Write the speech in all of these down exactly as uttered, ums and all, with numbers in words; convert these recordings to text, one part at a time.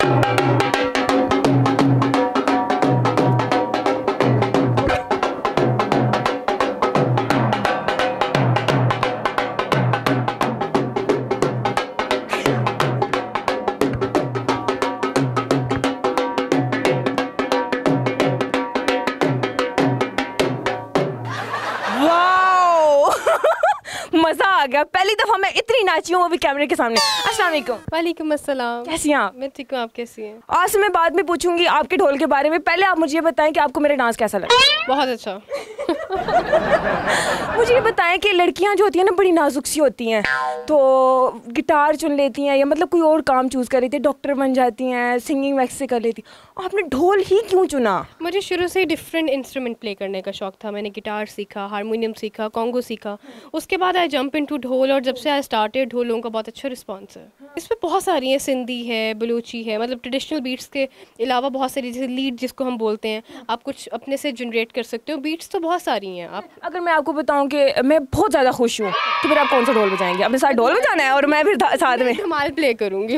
मजा आ गया, पहली दफा मैं इतनी नाची हूँ वो भी कैमरे के सामने। अस्सलाम वालेकुम। वालेकुम अस्सलाम। कैसी हैं आप? मैं ठीक हूँ, आप कैसी हैं? आज से मैं बाद में पूछूंगी आपके ढोल के बारे में, पहले आप मुझे ये बताएं कि आपको मेरा डांस कैसा लगा। बहुत अच्छा। मुझे ये बताएं कि लड़कियां जो होती हैं ना बड़ी नाजुक सी होती हैं, तो गिटार चुन लेती हैं या मतलब कोई और काम चूज़ कर लेती है, डॉक्टर बन जाती हैं, सिंगिंग वैक्स से कर लेती, आपने ढोल ही क्यों चुना? मुझे शुरू से ही डिफरेंट इंस्ट्रूमेंट प्ले करने का शौक था। मैंने गिटार सीखा, हारमोनियम सीखा, कॉन्गो सीखा, उसके बाद आई जंप इनटू ढोल, और जब से आई स्टार्टेड ढोल लोगों का बहुत अच्छा रिस्पॉन्स है। इसमें बहुत सारी हैं, सिंधी है, बलूची है, मतलब ट्रेडिशनल बीट्स के अलावा बहुत सारी, जैसे लीड जिसको हम बोलते हैं, आप कुछ अपने से जनरेट कर सकते हो। बीट्स तो बहुत सारी हैं। आप अगर मैं आपको बताऊं कि मैं बहुत ज़्यादा खुश हूँ तो फिर आप कौन सा ढोल बजाएंगे? अपने साथ ढोल बजाना है और मैं फिर साथ में धमाल प्ले करूँगी।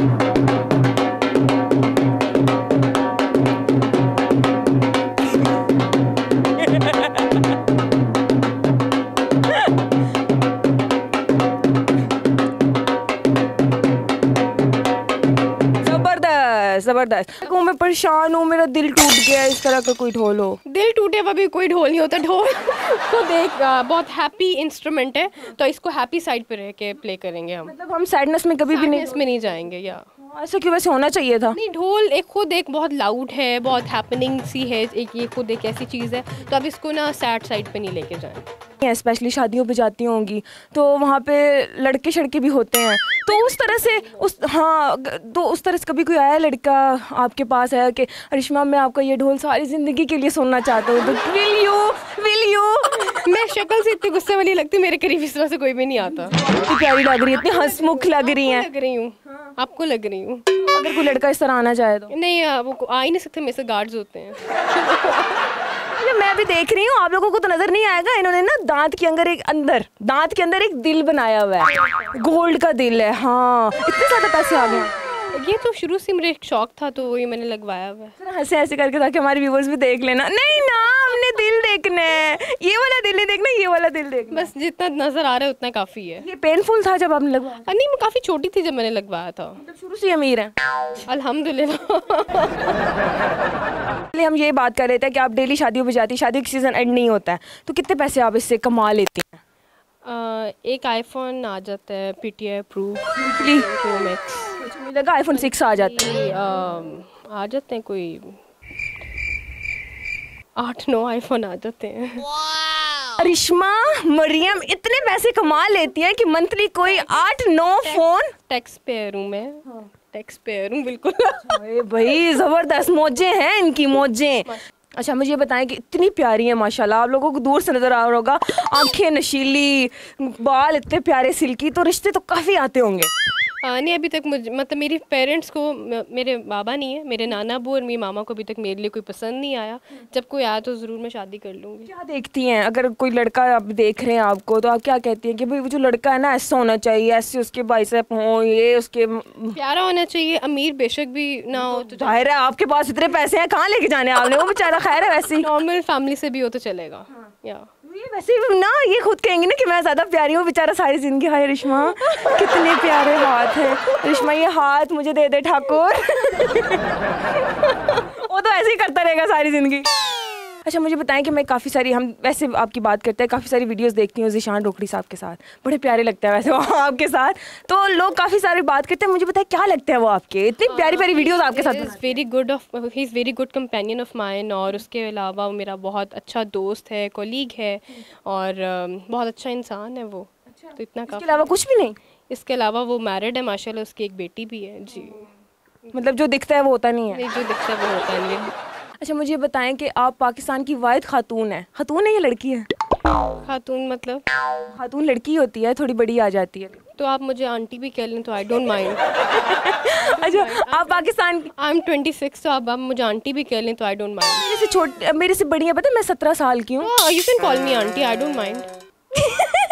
जबरदस्त। वो मैं परेशान हूँ, मेरा दिल टूट गया, इस तरह का कोई ढोल हो। दिल टूटे हुआ भी कोई ढोल नहीं होता। ढोल को देख बहुत हैप्पी इंस्ट्रूमेंट है, तो इसको हैप्पी साइड पे रह के प्ले करेंगे हम। मतलब हम सैडनेस में कभी भी नहीं इसमें नहीं जाएंगे। या ऐसा क्यों? वैसे होना चाहिए था। नहीं, ढोल एक खुद एक बहुत लाउड है, बहुत हैपनिंग सी है, एक ये खुद एक ऐसी चीज़ है, तो अब इसको ना सैड साइड पे नहीं लेके जाएं। स्पेशली शादियों पे जाती होंगी तो वहाँ पे लड़के शड़के भी होते हैं, तो उस तरह से उस हाँ तो उस तरह से कभी कोई आया लड़का आपके पास है कि अरिश्मा मैं आपका ये ढोल सारी ज़िंदगी के लिए सुनना चाहता हूँ, तो विल यू विल यू मैं शक्ल से इतनी गुस्से वाली लगती, मेरे करीब इस तरह से कोई भी नहीं आता। इतनी प्यारी लग रही है, इतनी हंसमुख लग रही है। लग रही हूँ आपको लग रही हूँ। अगर कोई लड़का इस तरह आना चाहे तो नहीं, वो आ ही नहीं सकते, मेरे से गार्ड्स होते हैं। मैं भी देख रही हूँ, आप लोगों को तो नजर नहीं आएगा, इन्होंने ना दांत के अंदर एक अंदर दांत के अंदर एक दिल बनाया हुआ है, गोल्ड का दिल है। हाँ, इतने ज्यादा पैसे आ गए। ये तो शुरू से मेरा एक शौक था, तो ये मैंने लगवाया हुआ है। ऐसे ऐसे करके ताकि हमारे व्यूवर्स भी देख लेना। नहीं ना, हमने दिल देखना है, ये वाला दिल नहीं देखना, ये वाला दिल देखना। बस जितना नजर आ रहा है उतना काफी है। ये पेनफुल था जब आपने लगवाया? नहीं, मैं काफी छोटी थी जब मैंने लगवाया था। मतलब शुरू से अमीर हैं? अल्हम्दुलिल्लाह। हम ये बात कर रहे थे कि आप डेली शादियों पे जाती, शादी का सीजन एंड नहीं होता है, तो कितने पैसे आप इससे कमा लेती हैं? Uh, एक आईफोन आ जाता है, P T I pro pro max. मुझे लगा आईफोन सिक्स आ जाता है। uh, आ जाते हैं, कोई आठ नौ आईफोन आ जाते हैं। अरिश्मा मरियम इतने पैसे कमा लेती हैं कि मंथली कोई आठ नौ फोन। टैक्स पेयर हूँ मैं। हाँ। टैक्स पेयर हूँ बिल्कुल। भाई जबरदस्त मौजे हैं इनकी, मौजे। अच्छा मुझे बताएं कि इतनी प्यारी है माशाल्लाह, आप लोगों को दूर से नज़र आ रहा होगा, आंखें नशीली, बाल इतने प्यारे सिल्की, तो रिश्ते तो काफ़ी आते होंगे। आ, नहीं, अभी तक मुझे मतलब मेरी पेरेंट्स को, मेरे बाबा नहीं है, मेरे नाना अबू और मेरी मामा को अभी तक मेरे लिए कोई पसंद नहीं आया। जब कोई आया तो ज़रूर मैं शादी कर लूँगी। क्या देखती हैं अगर कोई लड़का आप देख रहे हैं आपको, तो आप क्या कहती हैं कि भाई वो जो लड़का है ना ऐसा होना चाहिए, ऐसे उसके बाइसेप हों, ये उसके प्यारा होना चाहिए, अमीर बेशक भी ना हो तो जाहिर है आपके पास इतने पैसे हैं, कहाँ लेके जाने आपने, वो बेचारा खैर है वैसे नॉर्मल फैमिली से भी हो तो चलेगा। या ये वैसे ना ये खुद कहेंगे ना कि मैं ज़्यादा प्यारी हूँ, बेचारा सारी जिंदगी। हाय रिश्मा कितने प्यारे हाथ हैं, रिश्मा ये हाथ मुझे दे दे ठाकुर। वो तो ऐसे ही करता रहेगा सारी जिंदगी। अच्छा मुझे बताएं कि मैं काफ़ी सारी, हम वैसे आपकी बात करते हैं, काफ़ी सारी वीडियोस देखती हूँ ज़ीशान रोकड़ी साहब के साथ, बड़े प्यारे लगते हैं वैसे वो आपके साथ, तो लोग काफ़ी सारी बात करते हैं। मुझे बताएं क्या लगता है वो आपके, इतनी प्यारी प्यारी वीडियोस आपके साथ? Very good of he is very good companion of mine, और उसके अलावा वो मेरा बहुत अच्छा दोस्त है, कोलीग है, और बहुत अच्छा इंसान है वो। अच्छा, तो इतना इसके अलावा कुछ भी नहीं? इसके अलावा वो मैरिड है माशाल्लाह, उसकी एक बेटी भी है। जी, मतलब जो दिखता है वो होता नहीं है? नहीं, जो दिखता है वो होता नहीं है। अच्छा मुझे बताएं कि आप पाकिस्तान की वाहिद खातून है, खातून है या लड़की है? खातून मतलब खातून लड़की होती है, थोड़ी बड़ी आ जाती है, तो आप मुझे आंटी भी कह लें तो आई डोंट माइंड। अच्छा आप Pakistan, I am twenty six, तो आप आप मुझे आंटी भी कह लें तो आई डोंट माइंड। मेरे से छोटे, मेरे से बड़ी है, पता है मैं सत्रह साल की हूँ। You can call me aunty, I don't mind.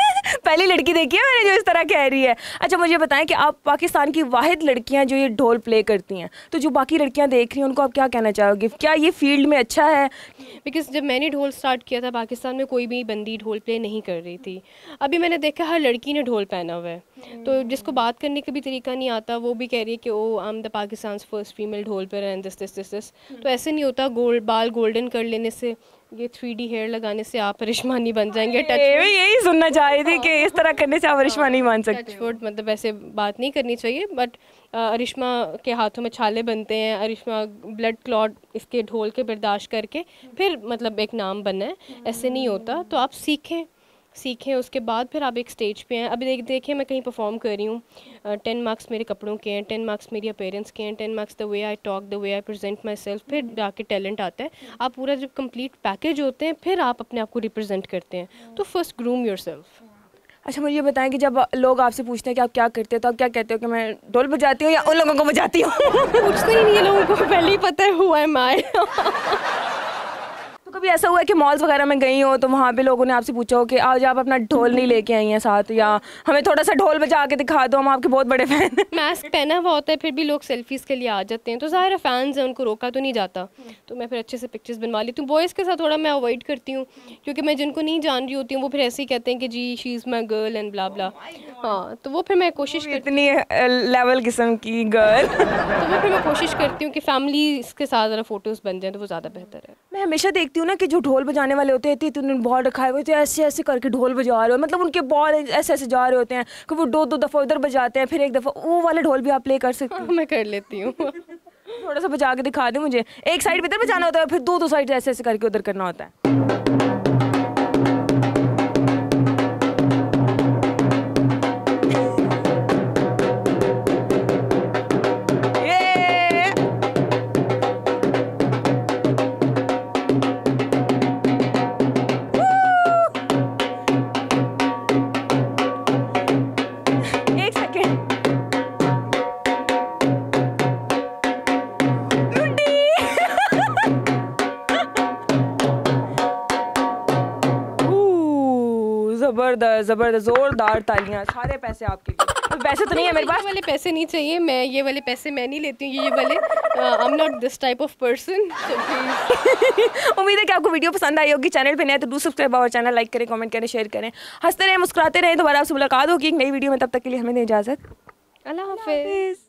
पहली लड़की देखी है मैंने जो इस तरह कह रही है। अच्छा मुझे बताएं कि आप पाकिस्तान की वाहिद लड़कियां जो ये ढोल प्ले करती हैं, तो जो बाकी लड़कियां देख रही हैं उनको आप क्या कहना चाहोगे? क्या ये फील्ड में अच्छा है? बिकॉज जब मैंने ढोल स्टार्ट किया था पाकिस्तान में कोई भी बंदी ढोल प्ले नहीं कर रही थी। अभी मैंने देखा हर लड़की ने ढोल पहना हुआ है, तो जिसको बात करने का भी तरीका नहीं आता वो भी कह रही है कि oh I am the Pakistan first female dhol player and this this this this. तो ऐसे नहीं होता, गोल्ड बाल गोल्डन कर लेने से, ये थ्री डी हेयर लगाने से आप रिश्मानी बन जाएंगे। टच यही सुनना चाह रही थी कि इस तरह करने से आप रिश्मानी मान सकते हैं। मतलब ऐसे बात नहीं करनी चाहिए, बट अरिश्मा के हाथों में छाले बनते हैं, अरिश्मा ब्लड क्लॉट इसके ढोल के बर्दाश्त करके फिर मतलब एक नाम बना है, ऐसे नहीं होता। तो आप सीखें सीखें उसके बाद फिर आप एक स्टेज पे हैं। अभी देख देखें मैं कहीं परफॉर्म कर रही हूँ, टेन मार्क्स मेरे कपड़ों के हैं, टेन मार्क्स मेरी अपीयरेंस के हैं, ten marks the way I talk, the way I present myself, फिर जाके टैलेंट आता है। आप पूरा जब कंप्लीट पैकेज होते हैं फिर आप अपने आप को रिप्रेजेंट करते हैं। तो फर्स्ट ग्रूम योर सेल्फ। अच्छा मुझे बताएं कि जब लोग आपसे पूछते हैं कि आप क्या करते हो तो आप क्या कहते हो कि मैं ढोल बजाती हूँ या उन लोगों को बजाती हूँ? पूछते ही नहीं है लोगों को, पहले ही पता है हु एम आई। तो कभी ऐसा हुआ है कि मॉल्स वगैरह में गई हो तो वहाँ पे लोगों ने आपसे पूछा हो कि आज आप अपना ढोल नहीं लेके आई हैं साथ, या हमें थोड़ा सा ढोल बजा के दिखा दो, हम आपके बहुत बड़े फैन हैं? मास्क पहना हुआ होता है फिर भी लोग सेल्फीज़ के लिए आ जाते हैं, तो ज़ाहिर है फैंस हैं, उनको रोका तो नहीं जाता। तो मैं फिर अच्छे से पिक्चर्स बनवा लेती हूँ। बॉयज़ के साथ थोड़ा मैं अवॉइड करती हूँ क्योंकि मैं जिनको नहीं जान रही होती हूँ वो फिर ऐसे ही कहते हैं कि जी she is my girl and blah blah. हाँ, तो वो फिर मैं कोशिश इतनी लेवल किस्म की गर्ल। तो वो फिर मैं कोशिश करती हूँ कि फैमिली के साथ ज़रा फ़ोटोज़ बन जाए तो वो ज़्यादा बेहतर है। मैं हमेशा देखती हूँ ना कि जो ढोल बजाने वाले होते हैं तो उन्होंने बहुत रखा है, वो तो ऐसे ऐसे करके ढोल बजा रहे हो, मतलब उनके बॉल ऐसे ऐसे जा रहे होते हैं कि वो दो दो दफ़ा उधर बजाते हैं, फिर एक दफ़ा वो वाला ढोल भी आप प्ले कर सकते हो? मैं कर लेती हूँ। थोड़ा सा बजा के दिखा दे मुझे। एक साइड इधर बजाना होता है फिर दो दो साइड ऐसे ऐसे करके उधर करना होता है। जबरदस्त जबरदस्त, जोरदार तालियां, सारे पैसे आपके लिए। पैसे तो नहीं है मेरे पास, वाले पैसे नहीं चाहिए, मैं ये वाले पैसे मैं नहीं लेती हूँ, ये वाले I am not this type of person. उम्मीद है कि आपको वीडियो पसंद आई होगी। चैनल पे नए तो डू सब्सक्राइब और चैनल लाइक करें, कमेंट करें, शेयर करें, हंसते रहें, मुस्कुराते रहें। दोबारा आपसे मुलाकात होगी एक नई वीडियो में, तब तक के लिए हमें दें इजाज़त। अल्लाह हाफिज़।